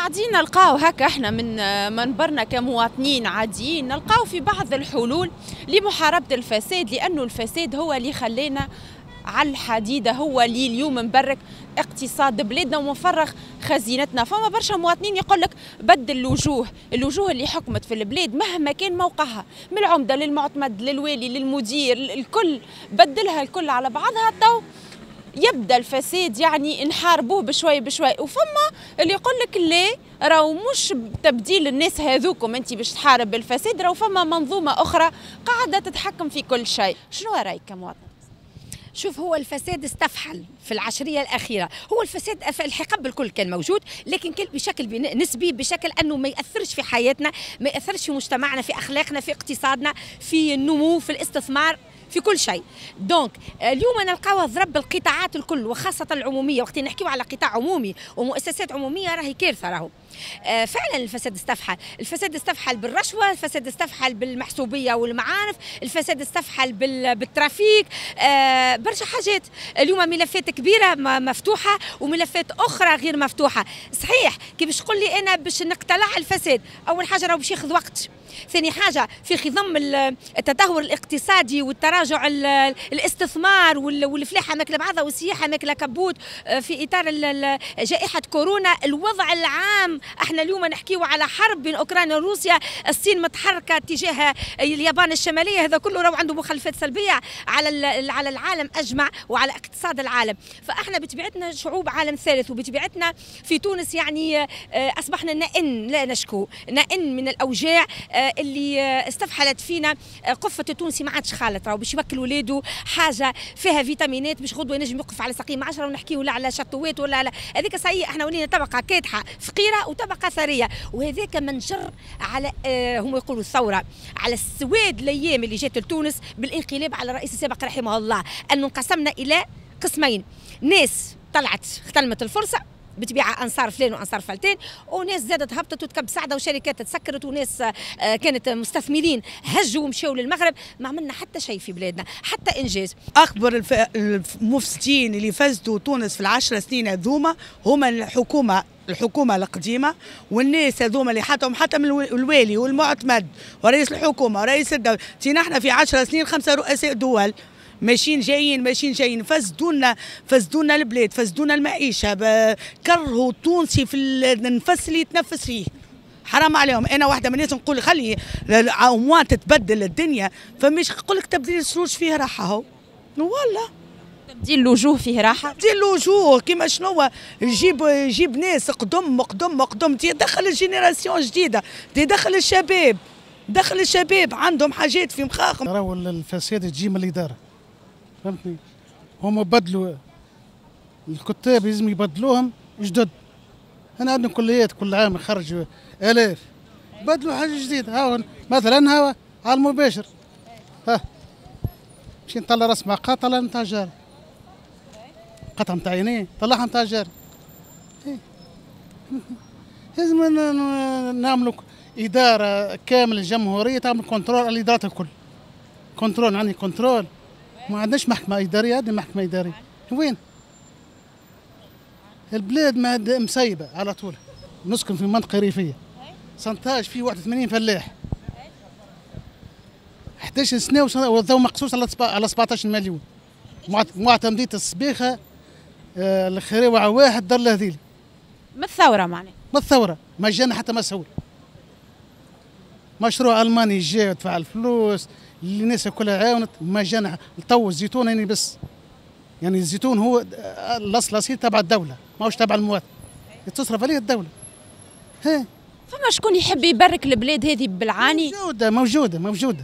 قاعدين نلقاو هكا احنا من منبرنا كمواطنين عاديين نلقاو في بعض الحلول لمحاربة الفساد، لأنه الفساد هو اللي خلينا على الحديدة، هو اللي اليوم مبرك اقتصاد بلادنا ومفرغ خزينتنا. فما برشا مواطنين يقول لك بدل الوجوه اللي حكمت في البلاد مهما كان موقعها، من العمدة للمعتمد للوالي للمدير، الكل بدلها الكل على بعضها، تو يبدا الفساد يعني نحاربوه بشوي بشوي. وفما اللي يقول لك لا، راهو مش تبديل الناس هذوكم انت باش تحارب الفساد، راهو فما منظومه اخرى قاعده تتحكم في كل شيء. شنو رايك كمواطن؟ شوف، هو الفساد استفحل في العشرية الأخيرة. هو الفساد الحقب الكل كان موجود، لكن كان بشكل نسبي، بشكل أنه ما يأثرش في حياتنا، ما يأثرش في مجتمعنا، في أخلاقنا، في اقتصادنا، في النمو، في الاستثمار، في كل شيء. دونك اليوم نلقاو ضرب القطاعات الكل وخاصة العمومية. وقت نحكيو على قطاع عمومي ومؤسسات عمومية راهي كارثة. راهو فعلا الفساد استفحل، الفساد استفحل بالرشوة، الفساد استفحل بالمحسوبية والمعارف، الفساد استفحل بالترافيك، برشا حاجات. اليوم ملفات كبيرة مفتوحة وملفات أخرى غير مفتوحة. صحيح كي باش تقول لي أنا باش نقتلع الفساد، أول حاجة راهو باش ياخذ وقت، ثاني حاجة في خضم التدهور الاقتصادي والتراجع الاستثمار والفلاحة ماكلة بعضها والسياحة ماكلة كبوت في إطار جائحة كورونا. الوضع العام احنا اليوم نحكيو على حرب بين أوكرانيا وروسيا، الصين متحركة تجاه اليابان الشمالية، هذا كله راهو عنده مخلفات سلبية على العالم أجمع وعلى اقتصاد العالم. فاحنا بطبيعتنا شعوب عالم ثالث، وبطبيعتنا في تونس يعني أصبحنا نئن لا نشكو، نئن من الأوجاع اللي استفحلت فينا. قفة التونسي ما عادش خالط، راهو باش يوكل ولاده حاجه فيها فيتامينات باش غدوه ينجم يوقف على سقيم 10 ونحكيو لا على شطوات ولا على هذيك صحيح. احنا ولينا طبقه كادحه فقيره وطبقه ثريه، وهذاك منجر على هم يقولوا الثوره، على السواد الايام اللي جات لتونس بالانقلاب على الرئيس السابق رحمه الله، انه انقسمنا الى قسمين، ناس طلعت اغتنمت الفرصه بتبيع انصار فلان وانصار فلتان، وناس زادت هبطت وتكب سعده وشركات تسكرت، وناس كانت مستثمرين هجوا ومشاو للمغرب. ما عملنا حتى شيء في بلادنا، حتى انجاز. اكبر المفسدين اللي فسدوا تونس في العشر سنين هذوما هما الحكومه القديمه، والناس هذوما اللي حتى من الوالي والمعتمد ورئيس الحكومه ورئيس الدوله. تينا احنا في 10 سنين 5 رؤساء دول ماشيين جايين فسدونا البلاد، فسدونا المعيشه، كرهوا التونسي في النفس اللي يتنفس فيه. حرام عليهم. انا واحده من الناس نقول خلي اموال تتبدل الدنيا، فمش نقول لك تبديل السروج فيه راحه. هو والله تبديل الوجوه فيه راحه، تبديل الوجوه كيما شنو، يجيب ناس قدم يدخل الجينيراسيون جديده، يدخل الشباب عندهم حاجات في مخاخهم. راهو الفساد تجي من الاداره، فهمتني؟ هم بدلوا الكتاب، لازم يبدلوهم جدد. انا عندنا كليات كل عام نخرج الاف، بدلوا حاجه جديده. ها مثلا ها على المباشر، ها مشي نطلع راس معقه، طلع نتاع جاري، قطعه نتاع عينيه طلعها نتاع جاري. لازم نعملوا اداره كامله جمهوريه تعمل كنترول على الادارات الكل. كنترول، عندي كنترول. ما عندناش محكمة إدارية، عندنا محكمة إدارية. وين؟ البلاد ما مسيبة على طول. نسكن في منطقة ريفية. سنتاج فيه 81 فلاح. 11 سنة وذو مقصوص على 17 مليون. معتمدية الصبيخة الخريوة واحد دار له ذيلي. من الثورة معناها. من الثورة، ما جانا حتى مسؤول. مشروع ألماني جاء ودفع الفلوس، الناس كلها عاونت، ما جانا تو الزيتون يعني بس. يعني الزيتون هو الاصل تبع الدوله، ماهوش تبع المواطن، تصرف عليه الدوله. ها فما شكون يحب يبرك البلاد هذه بالعاني؟ موجوده.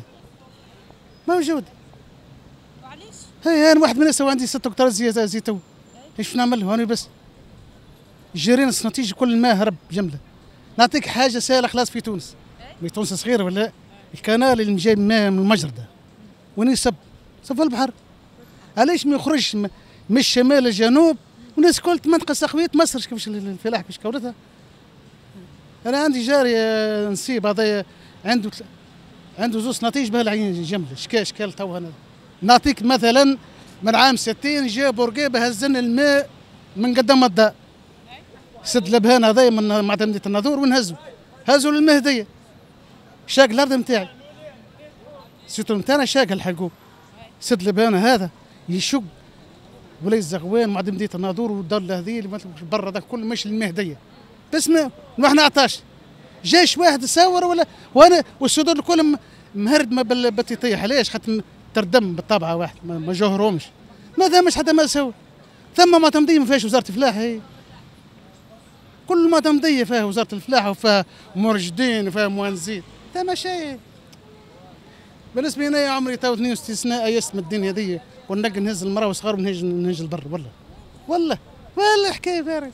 وعلاش؟ هي انا واحد من الناس عندي 6 هكتار زيتون، ايش نعمل له انا بس؟ الجيران الاستراتيجي كل ما هرب جمله. نعطيك حاجه سهله خلاص في تونس. تونس صغيره ولا الكنال اللي جاي من المجردة وين يصب في البحر، علاش ما يخرجش من الشمال للجنوب والناس كل منطقة سقوية مصر كيفاش الفلاح كيفاش كورتها. أنا عندي جاري نسيب هذا عنده زوز نتيج بهالعين جملة شكال تو. أنا نعطيك مثلا من عام 60 جا بورقيبة هزن الماء من قدام الدار، سد لبهان هذايا من معتمدية الناظور هزوا للمهدية شاق الأرض نتاعي سيتو نتاعنا شاق الحقوق سد لبهان هذا يشق ولا الزغوان معتمدية الناظور والدولة هذه اللي برا ذاك كله مش للمهدية بس ما احنا عطاش جيش واحد ساور ولا وانا والسودان الكل مهرد ما بالبطيطية علاش خاطر تردم بالطبعة واحد ما جوهرهمش ما ثمش حتى ما سوى ثم معتمدية ما فيهاش وزارة الفلاحة هي كل معتمدية فيها وزارة الفلاحة وفيها مرشدين وفيها مهندسين ثم شيء بالنسبة لي عمري تو 62 سنة أيست من الدنيا دي ونقل نهز المرأة وصغار ونهج البر والله حكاية فارغة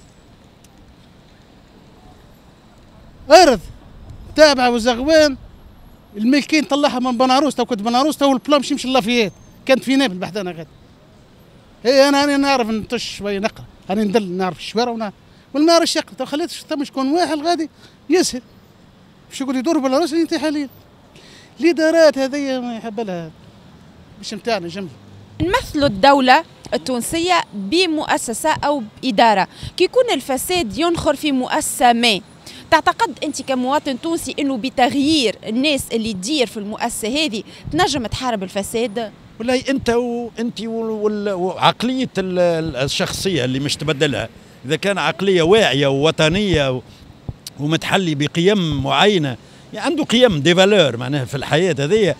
أرض تابعة وزغوان الملكين طلعها من بناروس تو كنت بناروس تو البلام يمشي اللافيات كانت في نابل بحدنا غادي هي انا نعرف نطش شويه نقرا انا ندل نعرف الشوارع ونعرف والمار الشق تو خليت ثم شكون واحد غادي يسهل باش يقول يدور بناروس انت حليل الادارات هذه ما يحب لها مش نتاعنا جمله. نمثلوا الدولة التونسية بمؤسسة أو بإدارة كي يكون الفساد ينخر في مؤسسة ما تعتقد أنت كمواطن تونسي أنه بتغيير الناس اللي تدير في المؤسسة هذه تنجم تحارب الفساد؟ والله أنت وعقلية الشخصية اللي مش تبدلها إذا كان عقلية واعية ووطنية ومتحلي بقيم معينة يعني عنده قيم دي فالور معناها في الحياة هذه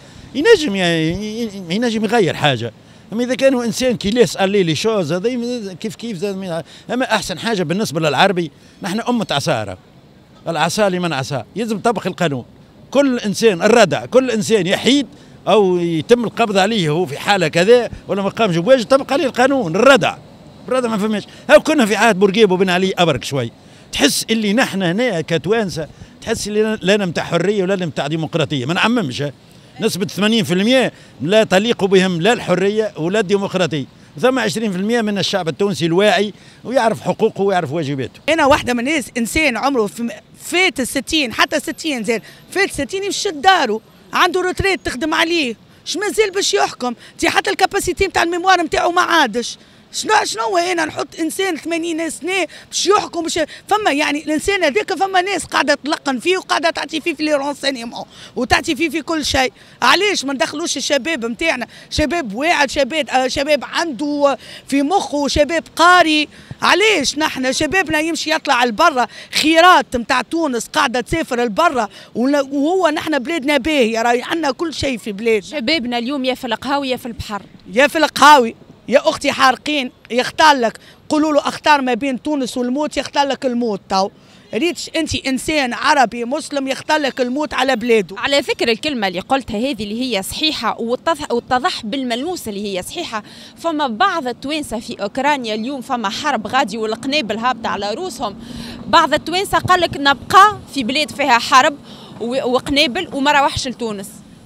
ينجم يغير حاجة. أما إذا كانوا إنسان كي لا يسأل لي شوز هذا كيف أما أحسن حاجة بالنسبة للعربي نحن أمة عسارة العسى لمن عسى يلزم طبق القانون كل إنسان الردع كل إنسان يحيد أو يتم القبض عليه هو في حالة كذا ولا ما قامش بواجب طبق عليه القانون الردع ما فهمش. هاو كنا في عهد بورقيبة وبن علي أبرك شوي تحس اللي نحن هنا كتوانسة تحس اللي لا نمتع حرية ولا نمتع ديمقراطية ما نعممش نسبة 80% لا تليق بهم لا الحرية ولا الديمقراطية ثم 20% من الشعب التونسي الواعي ويعرف حقوقه ويعرف واجباته. أنا واحدة من الناس إنسان عمره فات 60 حتى 60 زين فات 60 يمشي لدارو عنده روتريت تخدم عليه اش مازال باش يحكم تي حتى الكاباسيتي نتاع الميموار نتاعو ما عادش شنو انا نحط انسان 80 سنه باش يحكم باش فما يعني الانسان هذاك فما ناس قاعده تلقن فيه وقاعده تعطي فيه في لي رونسينيمون وتعطي فيه في كل شيء علاش ما ندخلوش الشباب نتاعنا شباب واعد شباب عنده في مخه شباب قاري علاش نحن شبابنا يمشي يطلع لبرا خيرات نتاع تونس قاعده تسافر لبرا وهو نحن بلادنا باهيه راهي عندنا كل شيء في بلادنا شبابنا اليوم يا في القهاوي يا في البحر يا في القهاوي يا اختي حارقين يختار لك قولوا له اختار ما بين تونس والموت يختار لك الموت تو ريتش انت انسان عربي مسلم يختار لك الموت على بلاده. على ذكر الكلمه اللي قلتها هذه اللي هي صحيحه واتضح بالملموس اللي هي صحيحه فما بعض التوانسه في اوكرانيا اليوم فما حرب غادي والقنابل هابطه على روسهم بعض التوانسه قال لك نبقى في بلاد فيها حرب وقنابل وما روحش لتونس.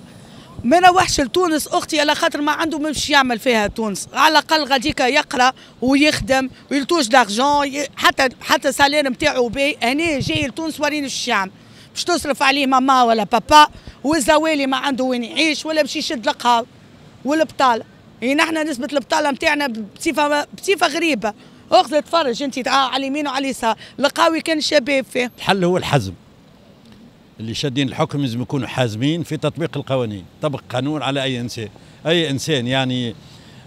ما نروحش لتونس اختي على خاطر ما عنده مش يعمل فيها تونس على الاقل غاديك يقرا ويخدم ويلتوج دارجون حتى سالير نتاعو باهي هنا جاي لتونس وريني اش يعمل باش تصرف عليه ماما ولا بابا والزوالي ما عنده وين يعيش ولا باش يشد القهاوي والبطاله يعني نحن نسبه البطاله نتاعنا بصفه غريبه اختي تفرج انت على اليمين وعلى اليسار القهاوي كان الشباب فيه. الحل هو الحزم اللي شادين الحكم لازم يكونوا حازمين في تطبيق القوانين طبق قانون على اي انسان يعني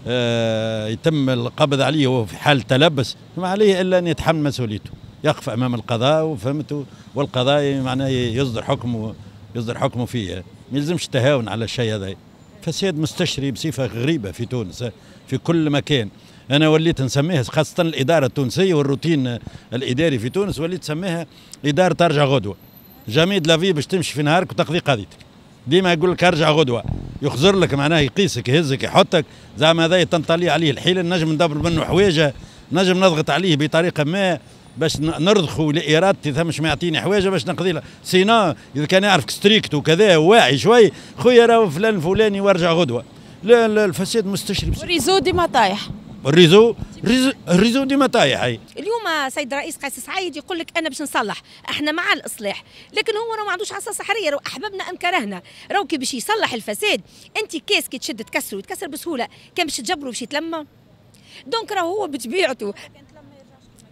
يتم القبض عليه وهو في حال تلبس ما عليه الا ان يتحمل مسؤوليته يقف امام القضاء وفهمته والقضاء معناه يصدر حكمه فيه ما يلزمش التهاون على الشيء هذا. فساد مستشري بصفه غريبه في تونس في كل مكان انا وليت نسميها خاصه الاداره التونسيه والروتين الاداري في تونس وليت نسميها اداره ترجع غدوه جميد لافي باش تمشي في نهارك وتقضي قضيتك ديما يقول لك ارجع غدوه يخزر لك معناه يقيسك يهزك يحطك زعما هذا تنطلي عليه الحيله نجم ندبر منه حوايجه نجم نضغط عليه بطريقه ما باش نرضخوا لارادتي ثمش ما يعطيني حوايجه باش نقضي له سينا اذا كان يعرفك ستريكت وكذا واعي شوي خويا راهو فلان الفلاني وارجع غدوه. لا الفساد مستشري والريزو ديما طايح الريزو ديما طايح. اليوم سيد الرئيس قيس سعيد يقول لك انا باش نصلح احنا مع الاصلاح لكن هو ما عندوش عصا سحريه راهو احببنا ام كرهنا راهو كي باش يصلح الفساد انت كاس كي تشد تكسره يتكسر بسهوله كان باش تجبره باش يتلمى دونك راهو هو بطبيعته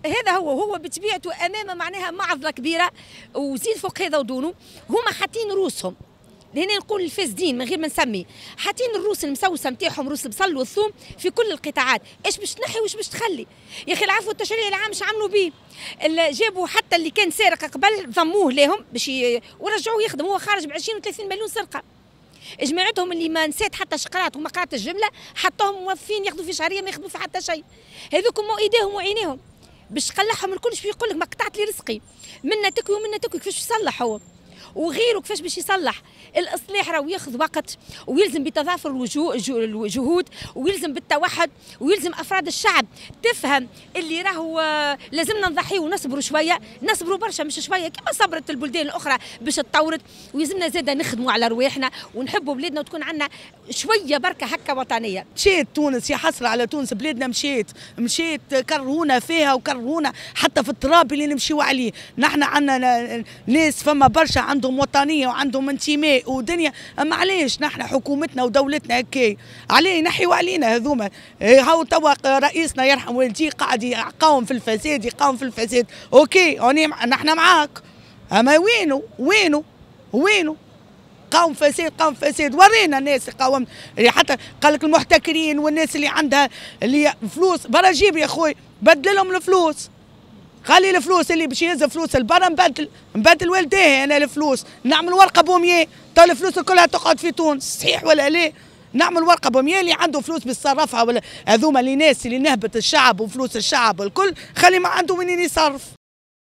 هذا هو بطبيعته امام معناها معضله كبيره، وزيد فوق هذا ودونه هما حاطين روسهم. هنا نقول الفاسدين من غير ما نسمي، حاطين الروس المسوسه نتاعهم، روس البصل والثوم في كل القطاعات، ايش باش تنحي وايش باش تخلي؟ يا اخي العفو التشريع العام اش عملوا بيه؟ جابوا حتى اللي كان سارق قبل ضموه لهم باش ورجعوه يخدم، هو خارج ب 20 و 30 مليون سرقه. جماعتهم اللي ما نسيت حتى شقرات وما قرات الجمله، حطوهم موظفين ياخذوا في شهريه ما ياخذوا في حتى شيء. هذوك ايديهم وعينيهم باش تقلعهم الكل، باش يقول لك ما قطعت لي رزقي، منا تكوي ومنا تكوي. كيفاش يصلح هو؟ وغيره كيفاش باش يصلح؟ الاصلاح راهو ياخذ وقت، ويلزم بتضافر الجهود، ويلزم بالتوحد، ويلزم افراد الشعب تفهم اللي راهو لازمنا نضحيو ونصبروا شويه، نصبروا برشا مش شويه كما صبرت البلدان الاخرى باش تطورت، ويلزمنا زاده نخدموا على رواحنا ونحبوا بلادنا وتكون عندنا شويه بركه هكا وطنيه. مشيت تونس، يا حسره على تونس، بلادنا مشيت كرهونا فيها وكرهونا حتى في التراب اللي نمشيو عليه. نحن عندنا ناس فما برشا عندهم وطنيه وعندهم انتماء ودنيا، اما علاش نحن حكومتنا ودولتنا هكا عليه ينحيوا علينا هذوما؟ هاو توا رئيسنا يرحم والديه قاعد يقاوم في الفساد، اوكي نحن معاك، اما وينه قاوم فساد ورينا الناس قاوم، حتى قال لك المحتكرين والناس اللي عندها اللي فلوس برا جيب يا خويا، بدل لهم الفلوس، خلي الفلوس اللي باش يهز فلوس البرا نبدل والديه انا الفلوس، نعمل ورقه ب100، تو الفلوس كلها تقعد في تونس، صحيح ولا لا؟ نعمل ورقه ب100 اللي عنده فلوس بيصرفها، ولا هذوما اللي ناس اللي نهبط الشعب وفلوس الشعب والكل، خلي ما عنده منين يصرف.